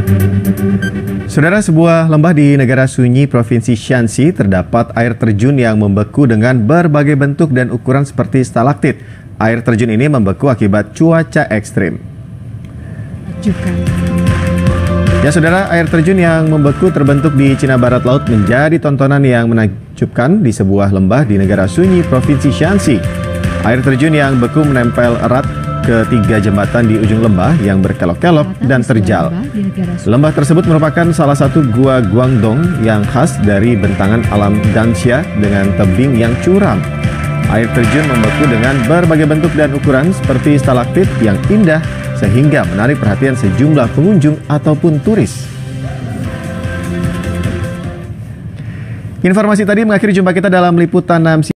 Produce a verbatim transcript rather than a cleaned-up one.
Saudara, sebuah lembah di negara sunyi Provinsi Shanxi terdapat air terjun yang membeku dengan berbagai bentuk dan ukuran seperti stalaktit. Air terjun ini membeku akibat cuaca ekstrim. Ya saudara, air terjun yang membeku terbentuk di Cina Barat Laut menjadi tontonan yang menakjubkan di sebuah lembah di negara sunyi Provinsi Shanxi. Air terjun yang beku menempel erat ke tiga jembatan di ujung lembah yang berkelok-kelok dan terjal. Lembah tersebut merupakan salah satu gua Guangdong yang khas dari bentangan alam Danxia dengan tebing yang curam. Air terjun membeku dengan berbagai bentuk dan ukuran seperti stalaktit yang indah sehingga menarik perhatian sejumlah pengunjung ataupun turis. Informasi tadi mengakhiri jumpa kita dalam liputan enam